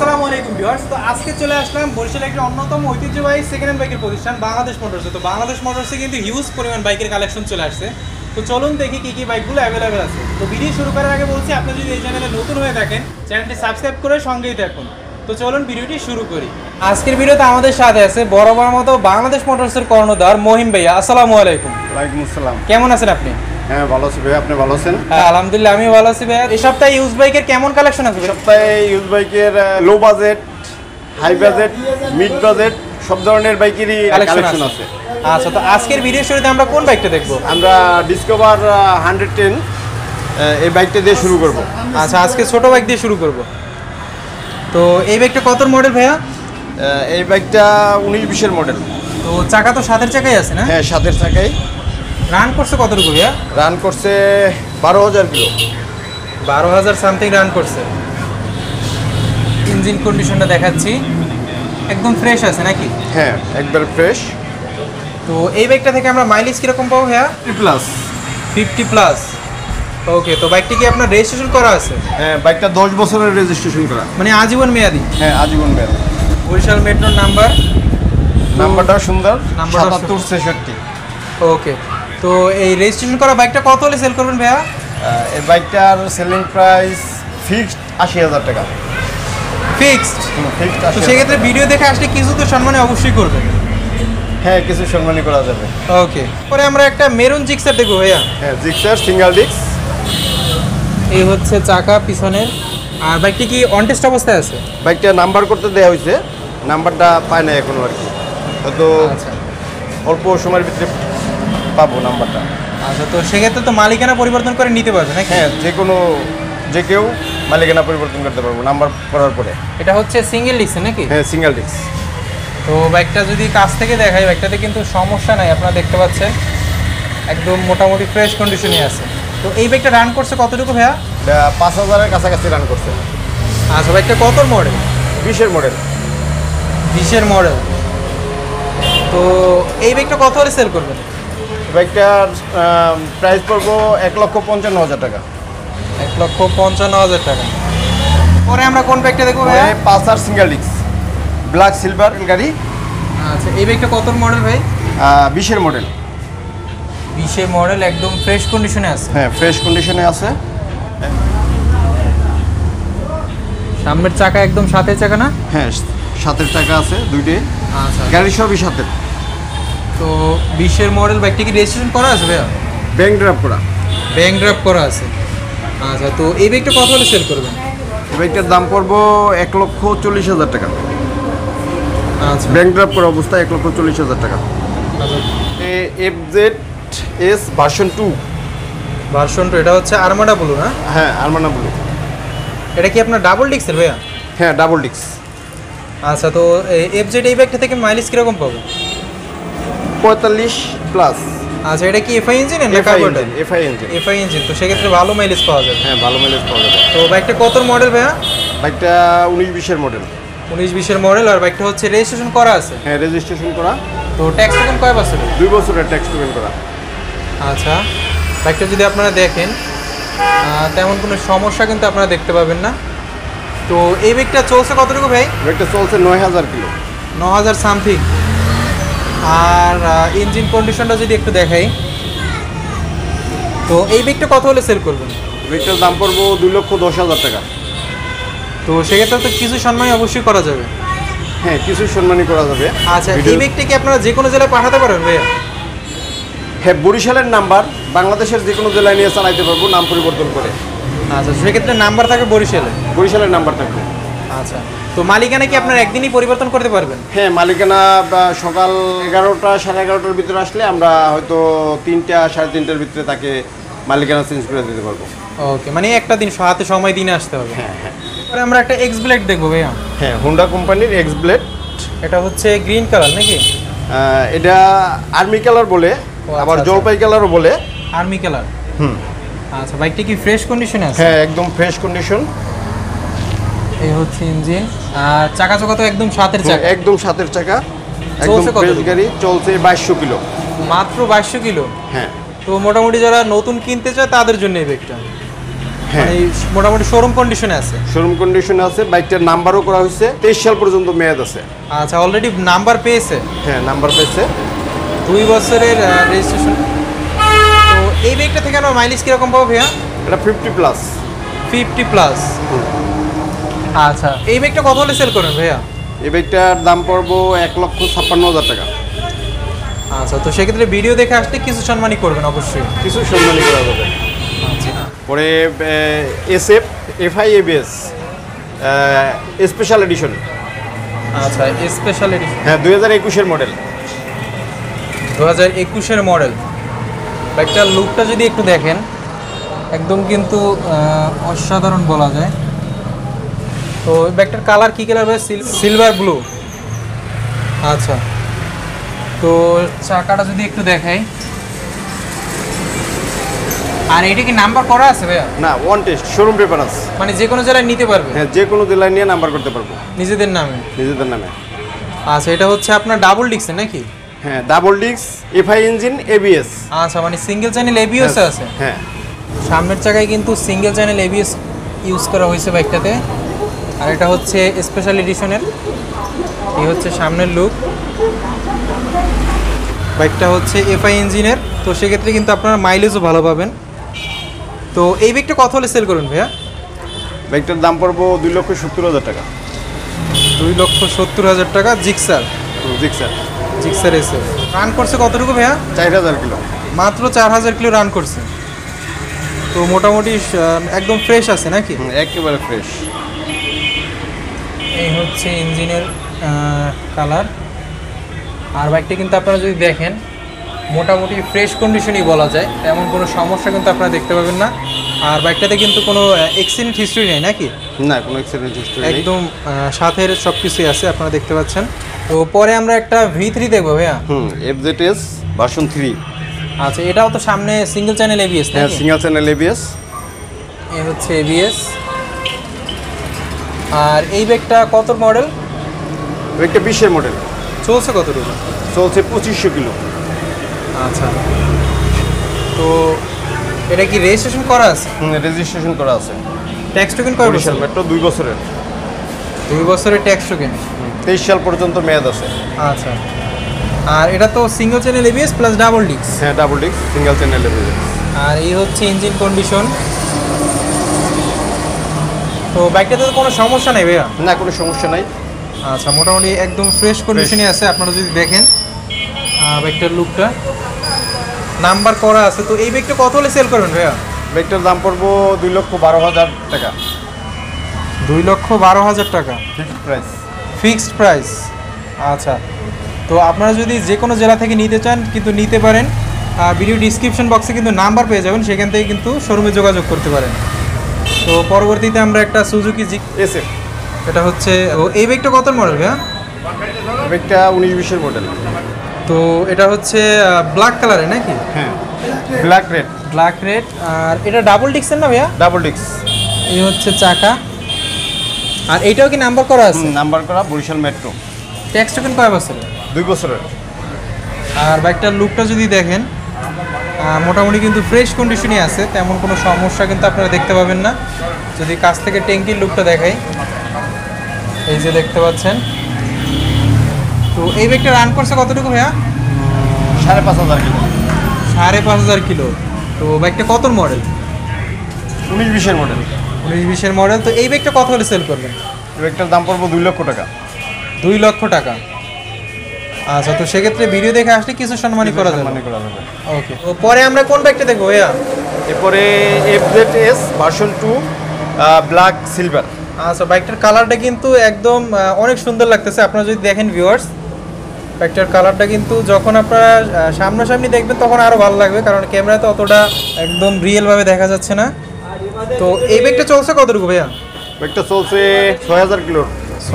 আসসালামু আলাইকুম ভিউয়ার্স। তো আজকে চলে আসলাম বরিশালের একটি অন্যতম ঐতিহ্যবাহী সেকেন্ড হ্যান্ড বাইকের প্রতিষ্ঠান বাংলাদেশ মোটরসে। তো বাংলাদেশ মোটরসে কিন্তু হিউজ পরিমাণ বাইকের কালেকশন চলে আসছে। তো চলুন দেখি কী কী বাইকগুলো অ্যাভেলেবেল আছে। তো ভিডিও শুরু করার আগে বলছি, আপনি যদি এই চ্যানেলে নতুন হয়ে থাকেন চ্যানেলটি সাবস্ক্রাইব করে সঙ্গেই দেখুন। তো চলুন ভিডিওটি শুরু করি। আজকের ভিডিওতে আমাদের সাথে আছে বরাবর মতো বাংলাদেশ মোটরসের কর্ণধার মহিম ভাইয়া। আসসালামু আলাইকুম। ওয়ালাইকুম আসসালাম। কেমন আছেন আপনি? হ্যাঁ ভালো আছি ভাই, আপনি ভালো আছেন? হ্যাঁ আলহামদুলিল্লাহ আমি ভালো আছি ভাইয়া। এই সপ্তাহে ইউজ বাইকের কেমন কালেকশন আছে? সপ্তাহে ইউজ বাইকের low budget, high budget, mid budget সব ধরনের বাইকেরই কালেকশন আছে। আচ্ছা, তো আজকের ভিডিও শুরুতে আমরা কোন বাইকটা দেখবো? আমরা ডিসকভার 110 এই বাইকটা দিয়ে শুরু করব। আচ্ছা, আজকে ছোট বাইক দিয়ে শুরু করব। তো এই বাইকটা কত মডেল ভাইয়া? এই বাইকটা 19-20-এর মডেল। তো চাকা তো সাতের চাকাই আছে না? হ্যাঁ সাতের চাকাই। রান করছে কতটুকু ভাইয়া? রান করছে 12,000 কিলো। 12,000 সামথিং রান করছে। ইঞ্জিন কন্ডিশনটা দেখাচ্ছি, একদম ফ্রেশ আছে নাকি? হ্যাঁ একবার ফ্রেশ। তো এই বাইকটা থেকে আমরা মাইলেজ কীরকম পাবো ভাইয়া? 50+। ওকে, তো বাইকটি কি আপনার রেজিস্ট্রেশন করা আছে? হ্যাঁ বাইকটা 10 বছরের রেজিস্ট্রেশন করা। মানে আজীবন মেয়াদি? হ্যাঁ আজীবন মেয়াদি। বরিশাল মেট্রোর নাম্বারটাও সুন্দর, নাম্বারটা 7763। ওকে, তো এই রেজিস্ট্রেশন করা বাইকটা কত হলে সেল করবেন ভাইয়া? এই বাইকটার সেলিং প্রাইস ফিক্সড 80,000 টাকা। ফিক্সড? ফিক্সড। তো সেক্ষেত্রে ভিডিও দেখে আসলে কিছু তো সম্মানে অবশ্যই করবেন। হ্যাঁ কিছু সম্মানই করা যাবে। ওকে, পরে আমরা একটা মেরুন জিক্সার দেখবো ভাইয়া। হ্যাঁ জিক্সার সিঙ্গেল ডিস্ক। এই হচ্ছে চাকা পিছনের। আর বাইকটি কি অন টেস্ট অবস্থায় আছে? বাইকটা নাম্বার করতে দেওয়া হয়েছে, নাম্বারটা পায় না এখনো আর কি, হয়তো আচ্ছা অল্প সময়ের ভিতরে পাবো নাম্বারটা। আচ্ছা, তো সেক্ষেত্রে তো মালিকানা পরিবর্তন করে নিতে পারবে নাকি? হ্যাঁ যে কেউ মালিকানা পরিবর্তন করতে পারবো নাম্বার করার পরে। এটা হচ্ছে সিঙ্গেল ডিস্ক নাকি? হ্যাঁ সিঙ্গেল ডিস্ক। তো বাইকটা যদি কাছ থেকে দেখাই, বাইকটাতে কিন্তু সমস্যা নাই, আপনারা দেখতে পাচ্ছেন একদম মোটামুটি ফ্রেশ কন্ডিশনে আছে। তো এই বাইকটা রান করছে কতটুকু ভাইয়া? 5,000-এর কাছাকাছি রান করছে। আচ্ছা, বাইকটা কত মডেল? 20-এর মডেল। 20-এর মডেল। তো এই বাইকটা কত হলে সেল করবেন? বাইকটার প্রাইস পড়বো 1,55,000 টাকা। 1,55,000 টাকা। পরে আমরা কোন বাইকটা দেখবো ভাইয়া? 5 সিঙ্গেল ডিস্ক ব্ল্যাক সিলভার গাড়ি। আচ্ছা, এই বাইকটা কত মডেল ভাই? 20-এর মডেল। 20-এর মডেল, একদম ফ্রেশ কন্ডিশনে আছে। হ্যাঁ ফ্রেশ কন্ডিশনে আছে। সামনের চাকা একদম সাথে চাকা না? হ্যাঁ সাতের চাকা আছে দুইটাই। আচ্ছা, গাড়ি সবই সাথের। তো 20-এর মডেল বাইকটি কি রেজিস্ট্রেশন করা আছে ভাইয়া? ব্যাংক ড্রাফট করা। ব্যাংক ড্রাফট করা আছে। আচ্ছা, তো এই বাইকটা কত হলে সেল করবেন? এই বাইকটার দাম পড়বো 1,40,000 টাকা। আচ্ছা ব্যাংক ড্রাফট করা অবস্থায় 1,40,000 টাকা। আচ্ছা, FZS ভার্সন 2। ভার্সন 2, এটা হচ্ছে আরমাডা ব্লু না? হ্যাঁ আরমানা ব্লু। এটা কি আপনার ডাবল ডিস্কের ভাইয়া? হ্যাঁ ডাবল ডিস্ক। আচ্ছা, তো FZ এই বাইকটা থেকে মাইলেজ কীরকম পাবো? 45+। আচ্ছা, এটা কি এফআই ইঞ্জিন না FI carburetor? Engine. FI engine. FI engine, তো সেক্ষেত্রে ভালো মাইলেজ পাওয়া যাবে। হ্যাঁ ভালো মাইলেজ পাওয়া যাবে। তো বাইকটা কত মডেল ভাইয়া? বাইকটা 19-20-এর মডেল। 19-20-এর মডেল, আর বাইকটা হচ্ছে রেজিস্ট্রেশন করা আছে। হ্যাঁ রেজিস্ট্রেশন করা। তো ট্যাক্স পেমেন্ট কয় বছরের? 2 বছরের ট্যাক্স পেমেন্ট করা। আচ্ছা, বাইকটা যদি আপনারা দেখেন তেমন কোনো সমস্যা কিন্তু আপনারা দেখতে পাবেন না। তো এই বাইকটা চলছে কতটুকু ভাই? বাইকটা চলছে 9,000 কিলো। 9,000 সামথিং। আর ইঞ্জিন কন্ডিশনটা যদি একটু দেখাই, তো এই বাইকটা কত হলে সেল করবেন? বাইকটার দাম পড়বো 2,10,000 টাকা। তো সেক্ষেত্রে তো কিছু সম্মানী অবশ্যই করা যাবে। হ্যাঁ কিছু সম্মানী করা যাবে। আচ্ছা, এই বাইকটা কি আপনারা যে কোনো জেলায় পাঠাতে পারেন ভাইয়া? হ্যাঁ বরিশালের নাম্বার বাংলাদেশের যে কোনো জেলায় নিয়ে চালাইতে পারবো নাম পরিবর্তন করে। আচ্ছা, সেক্ষেত্রে নাম্বার থাকে বরিশালে? বরিশালের নাম্বার থাকবে। আচ্ছা, তো মালিকানা কি আপনার একদিনই পরিবর্তন করতে পারবেন? হ্যাঁ মালিকানা সকাল 11টা 11:30টার ভিতরে আসলে আমরা হয়তো 3টা 3:30টার ভিতরে তাকে মালিকানা চেঞ্জ করে দিতে পারবো। ওকে, মানে একটা দিন হাতে সময় দিনে আসতে হবে। হ্যাঁ হ্যাঁ। পরে আমরা একটা এক্স ব্লেড দেখবো ভাইয়া। হ্যাঁ হোন্ডা কোম্পানির এক্স ব্লেড। এটা হচ্ছে গ্রিন কালার নাকি? এটা আর্মি কালার বলে, আবার আচ্ছা। জলপাই কালারও বলে। Army colour. হুম। আচ্ছা, বাইকটি কি ফ্রেশ কন্ডিশনে আছে? হ্যাঁ একদম ফ্রেশ কন্ডিশন। এই হচ্ছে ইঞ্জিন, আর চাকা চাকা তো একদম সাতের চাকা। একদম সাতের চাকা, একদম ফ্রেশ গাড়ি। চলছে 2200 কিলো। মাত্র 2200 কিলো? হ্যাঁ। তো মোটামুটি যারা নতুন কিনতে চায় তাদের জন্য এই বাইকটা। হ্যাঁ। মানে মোটামুটি শোরুম কন্ডিশনে আছে। শোরুম কন্ডিশনে আছে, বাইকটার নাম্বারও করা হয়েছে, 23 সাল পর্যন্ত মেয়াদ আছে। আচ্ছা, অলরেডি নাম্বার পেয়েছে। হ্যাঁ, নাম্বার পেয়েছে। 2 বছরের রেজিস্ট্রেশন। তো এই বাইকটা থেকে আমরা মাইলেজ কিরকম পাবো ভাইয়া? এটা 50+। 50+। আচ্ছা, এই বাইকটা কত হলে সেল করবেন ভাইয়া? এই বাইকটার দাম পড়বো 1,56,000 টাকা। আচ্ছা, তো সেক্ষেত্রে ভিডিও দেখে আসলে কিছু সম্মানই করবেন অবশ্যই। কিছু সম্মানই করা যাবে। আচ্ছা, পরে SF FI ABS special edition. আচ্ছা, স্পেশাল এডিশন। হ্যাঁ, 2021-এর মডেল। 2021-এর মডেল। বাইকটার লুকটা যদি একটু দেখেন, একদম কিন্তু অসাধারণ বলা যায়। তো এই বাইকটার কালার কী কালার ভাই? Silver blue. আচ্ছা, তো চাকাটা যদি একটু দেখাই, আর এটা কি নাম্বার করা আছে ভাইয়া? না, ওয়ান টেস্ট, শোরুম পেপার আছে। মানে যে কোনো জেলায় নিতে পারবে? হ্যাঁ, যে কোনো জেলায় নিয়ে নাম্বার করতে পারবো নিজেদের নামে? নিজেদের নামে। আচ্ছা, এটা হচ্ছে আপনার ডাবল ডিস্কের নাকি? হ্যাঁ, double disc, FI engine, ABS। আচ্ছা, মানে সিঙ্গেল চ্যানেল ABS আছে? হ্যাঁ। সামনের চাকায় কিন্তু সিঙ্গেল চ্যানেল ABS ইউজ করা হয়েছে বাইকটাতে। আর এটা হচ্ছে স্পেশাল এডিশনের। এই হচ্ছে সামনের লুক। বাইকটা হচ্ছে FI ইঞ্জিনের, তো সেক্ষেত্রে কিন্তু আপনারা মাইলেজও ভালো পাবেন। তো এই বাইকটা কত হলে সেল করুন ভাইয়া? বাইকটার দাম পড়বো 2,70,000 টাকা। 2,70,000 টাকা। জিক্সার? জিক্সার এসে রান করছে কতটুকু ভাইয়া? 4,000 কিলো। মাত্র 4,000 কিলো রান করছে। তো মোটামুটি একদম ফ্রেশ আছে নাকি? একেবারে ফ্রেশ। এই হচ্ছে ইঞ্জিনের কালার। আর বাইকটা কিন্তু আপনারা যদি দেখেন, মোটামুটি ফ্রেশ কন্ডিশনই বলা যায়, এমন কোনো সমস্যা কিন্তু আপনারা দেখতে পাবেন না। আর বাইকটাতে কিন্তু কোনো অ্যাক্সিডেন্ট হিস্ট্রি নেই নাকি? না, কোনো অ্যাক্সিডেন্ট হিস্ট্রি নেই। একদম সাথের সব কিছুই আছে, আপনারা দেখতে পাচ্ছেন। তো পরে আমরা একটা V3 দেখবো ভাইয়া। FZS version 3। আচ্ছা, এটাও তো সামনে সিঙ্গেল চ্যানেল ABS হ্যাঁ, নাকি? Single channel ABS। এই হচ্ছে ABS। আর এই বাইকটা কত মডেল? একটা 20-এর মডেল। চলছে কতটুকু? চলছে 2,500 কিলো। আচ্ছা, তো এটা কি রেজিস্ট্রেশন করা আছে? রেজিস্ট্রেশন করা আছে। ট্যাক্স টোকেন কয় বছর? মেট্রো 2 বছরের। 2 বছরের ট্যাক্স টোকেন। 23 সাল পর্যন্ত মেয়াদ আছে। আচ্ছা, আর এটা তো single channel ABS plus double disc? হ্যাঁ, double disc, single channel ABS। আর এই হচ্ছে ইঞ্জিন কন্ডিশন। তো বাইকটাতে তো কোনো সমস্যা নেই ভাইয়া? না, কোনো সমস্যা নাই। আচ্ছা, মোটামুটি একদম ফ্রেশ কন্ডিশনে আছে। আপনারা যদি দেখেন বাইকটার লুকটা, নাম্বার করা আছে। তো এই বাইকটা কত হলে সেল করবেন ভাইয়া? বাইকটার দাম পড়বো 2,12,000 টাকা। 2,12,000 টাকা ফিক্সড প্রাইস। Fixed price. আচ্ছা, তো আপনারা যদি যে কোনো জেলা থেকে নিতে চান কিন্তু নিতে পারেন। ভিডিও ডিসক্রিপশন বক্সে কিন্তু নাম্বার পেয়ে যাবেন, সেখান থেকে কিন্তু শোরুমে যোগাযোগ করতে পারেন। তো পরবর্তীতে আমরা একটা সুজুকি SF। এটা হচ্ছে এই বাইকটা কত মডেল ভাইয়া? বাইকটা 19-20-এর মডেল। তো এটা হচ্ছে ব্ল্যাক কালারের নাকি? হ্যাঁ, ব্ল্যাক রেড। Black red. আর এটা ডাবল ডিস্কের না ভাইয়া? Double disc. এই হচ্ছে চাকা। আর এইটাও কি নাম্বার করা আছে? নাম্বার করা, বরিশাল মেট্রো। ট্যাক্স টোকেন কয় বছর? 2 বছরের। আর বাইকটার লুকটা যদি দেখেন, মোটামুটি কিন্তু ফ্রেশ কন্ডিশনই আছে, তেমন কোনো সমস্যা কিন্তু আপনারা দেখতে পাবেন না। যদি কাছ থেকে ট্যাঙ্কির লুকটা দেখাই, এই যে দেখতে পাচ্ছেন। তো এই বাইকটা রান করছে কতটুকু ভাইয়া? 5,500 কিলো। 5,500 কিলো। তো বাইকটা কত মডেল? 19-20-এর মডেল। 19-20-এর মডেল। তো এই বাইকটা কত হলে সেল করবেন? বাইকটার দাম পড়বো 2 লক্ষ টাকা। 2 লক্ষ টাকা। আচ্ছা, তো সেক্ষেত্রে ভিডিও দেখে আসলে কিছু সম্মানই করা যাবে। ওকে, তো পরে আমরা কোন বাইকটা দেখবো ভাইয়া? এরপরে FZS ভার্সন 2 ব্ল্যাক সিলভার। আচ্ছা, বাইকটার কালারটা কিন্তু একদম অনেক সুন্দর লাগতেছে। আপনারা যদি দেখেন ভিউয়ার্স, বাইকটার কালারটা কিন্তু যখন আপনারা সামনাসামনি দেখবেন তখন আরও ভালো লাগবে, কারণ ক্যামেরাতে অতটা একদম রিয়েলভাবে দেখা যাচ্ছে না। তো এই বাইকটা চলছে কতটুকু ভাইয়া? বাইকটা চলছে 6,000 কিলোর।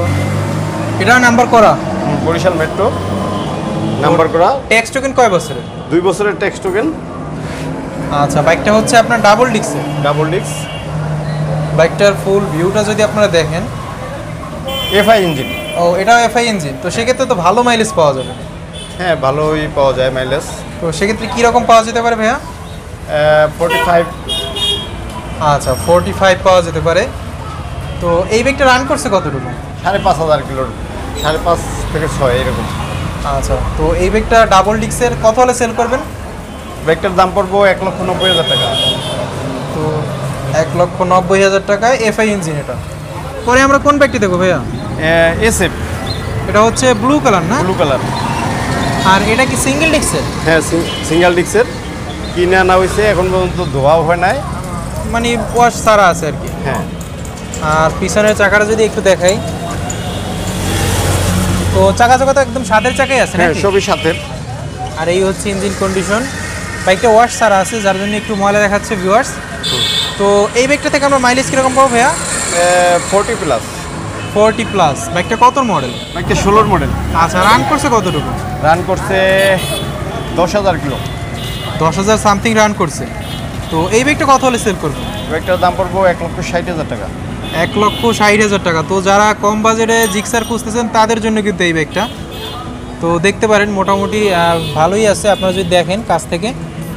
এটা নাম্বার করা? বরিশাল মেট্রো নাম্বার করা। ট্যাক্স টোকেন কয় বছরের? 2 বছরের ট্যাক্স টোকেন। আচ্ছা, বাইকটা হচ্ছে আপনার ডাবল ডিস্কের। Double disc. বাইকটার ফুল ভিউটা যদি আপনারা দেখেন, FI ইঞ্জিন। ও, এটাও FI ইঞ্জিন। তো সেক্ষেত্রে তো ভালো মাইলেজ পাওয়া যাবে। হ্যাঁ, ভালোই পাওয়া যায় মাইলেজ। তো সেক্ষেত্রে কীরকম পাওয়া যেতে পারে ভাইয়া? 45 আচ্ছা 45 পাওয়া যেতে পারে। তো এই বাইকটা রান করছে কতটুকু? 5,500 কিলোর, 5.5 থেকে 6 এরকম। আচ্ছা, তো এই বাইকটা ডাবল ডিক্সের কত হলে সেল করবেন? বাইকটার দাম পড়বো 1,90,000 টাকা। তো 1,90,000 টাকায় এফআই ইঞ্জিন এটা। পরে আমরা কোন বাইকটি দেখবো ভাইয়া? এসএফ, এটা হচ্ছে ব্লু কালার না? Blue colour. আর এটা কি সিঙ্গেল ডিক্সের? হ্যাঁ, সিঙ্গেল ডিক্সের। কিনে আনা হয়েছে, এখন পর্যন্ত ধোয়াও হয় নাই। মানে ওয়াশ সারা আছে আর কি। হ্যাঁ। আর পিছনের চাকাটা যদি একটু দেখাই, তো চাকা তো একদম সাদের চাকাই আছে হ্যাঁ, নাকি? সবই সাথে। আর এই হচ্ছে ইঞ্জিন কন্ডিশন। বাইকটা ওয়াশ সারা আছে, যার জন্য একটু ময়লা দেখাচ্ছে ভিউয়ার্স। তো এই বাইকটা থেকে আমরা মাইলেজ কীরকম পাবো ভাইয়া? 40+। 40+। বাইকটা কত মডেল? বাইকটা 16 মডেল। আচ্ছা, রান করছে কতটুকু? রান করছে 10,000 কিলো। 10,000 সামথিং রান করছে। তো এই বাইকটা কত হলে সেল করবো? বাইকটার দাম পড়বো 1,60,000 টাকা। 1,60,000 টাকা। তো যারা কম বাজেটে জিক্সার খুঁজতেছেন তাদের জন্য কিন্তু এই বাইকটা। তো দেখতে পারেন মোটামুটি ভালোই আছে, আপনারা যদি দেখেন কাছ থেকে।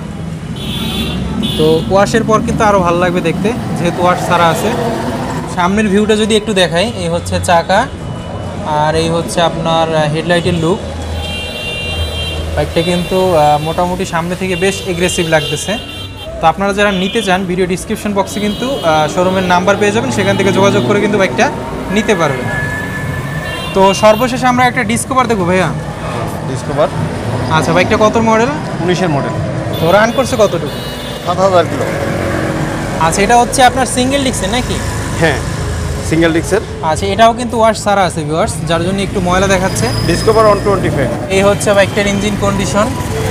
তো ওয়াশের পর কিন্তু আরও ভালো লাগবে দেখতে, যেহেতু ওয়াশ ছাড়া আছে। সামনের ভিউটা যদি একটু দেখাই, এই হচ্ছে চাকা আর এই হচ্ছে আপনার হেডলাইটের লুক। বাইকটা কিন্তু মোটামুটি সামনে থেকে বেশ এগ্রেসিভ লাগতেছে। তো আপনারা যারা নিতে চান, ভিডিও ডিসক্রিপশন বক্সে কিন্তু শোরুমের নাম্বার পেয়ে যাবেন, সেখান থেকে যোগাযোগ করে কিন্তু বাইকটা নিতে পারবেন। তো সর্বশেষে আমরা একটা ডিসকভার দেখবো ভাইয়া। ডিসকভার। আচ্ছা, বাইকটা কত মডেল? 19-এর মডেল। তো রান করছে কতটুকু? 7,000 কিলো। আচ্ছা, এটা হচ্ছে আপনার সিঙ্গেল ডিক্সের নাকি? হ্যাঁ, সিঙ্গেল ডিক্সের। আচ্ছা, এটাও কিন্তু ওয়াশ সারা আছে ভিউয়ার্স, যার জন্য একটু ময়লা দেখাচ্ছে। ডিসকভার 125। এই হচ্ছে বাইকটার ইঞ্জিন কন্ডিশন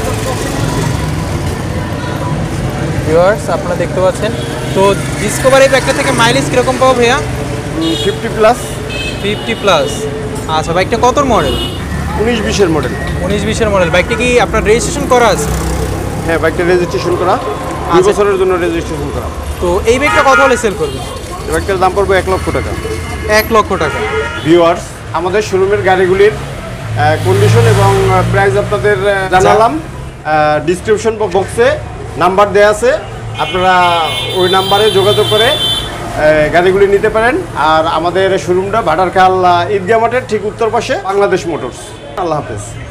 ভিউয়ার্স, আপনারা দেখতে পাচ্ছেন। তো ডিসকভার এই বাইকটা থেকে মাইলেজ কীরকম পাবো ভাইয়া? 50+। 50+। আচ্ছা, বাইকটা কত মডেল? 19-20-এর মডেল। 19-20-এর মডেল। বাইকটা কি আপনার রেজিস্ট্রেশন করা আছে? হ্যাঁ, বাইকটা রেজিস্ট্রেশন করা, 2 বছরের জন্য রেজিস্ট্রেশন করা। তো এই বাইকটা কত হলে সেল করবে? এই বাইকটার দাম পড়বে 1 লক্ষ টাকা। 1 লক্ষ টাকা। ভিউয়ার্স, আমাদের শোরুমের গাড়িগুলির কন্ডিশন এবং প্রাইস আপনাদের জানালাম। ডিসক্রিপশন বক্সে নাম্বার দেওয়া আছে, আপনারা ওই নাম্বারে যোগাযোগ করে গাড়িগুলি নিতে পারেন। আর আমাদের শোরুমটা ভাটারখাল ঈদগাহ মাঠের ঠিক উত্তর পাশে, বাংলাদেশ মোটরস। আল্লাহ হাফেজ।